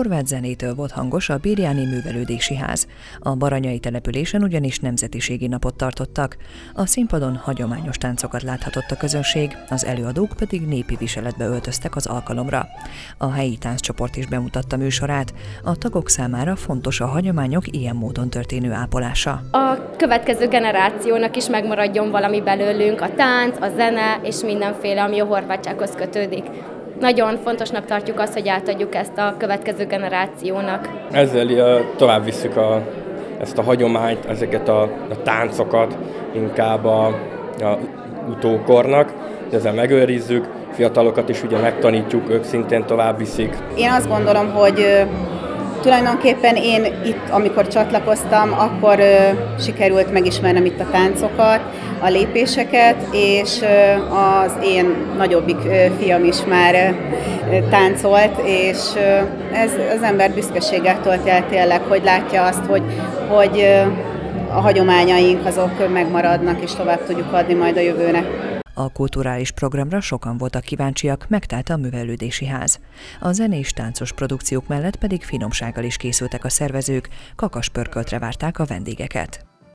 horvát zenétől volt hangos a Birjáni Művelődési Ház. A baranyai településen ugyanis nemzetiségi napot tartottak. A színpadon hagyományos táncokat láthatott a közönség, az előadók pedig népi viseletbe öltöztek az alkalomra. A helyi tánccsoport is bemutatta műsorát. A tagok számára fontos a hagyományok ilyen módon történő ápolása. A következő generációnak is megmaradjon valami belőlünk, a tánc, a zene és mindenféle, ami a horvátsághoz kötődik. Nagyon fontosnak tartjuk azt, hogy átadjuk ezt a következő generációnak. Ezzel tovább visszük ezt a hagyományt, ezeket a táncokat inkább a utókornak, ezzel megőrizzük, fiatalokat is ugye megtanítjuk, ők szintén tovább viszik. Én azt gondolom, hogy tulajdonképpen én itt, amikor csatlakoztam, akkor sikerült megismernem itt a táncokat, a lépéseket, és az én nagyobbik fiam is már táncolt, és ez az ember büszkeséggel tölt el tényleg, hogy látja azt, hogy a hagyományaink azok megmaradnak, és tovább tudjuk adni majd a jövőnek. A kulturális programra sokan voltak kíváncsiak, megtálta a Művelődési Ház. A zenés táncos produkciók mellett pedig finomsággal is készültek a szervezők, kakaspörköltre várták a vendégeket.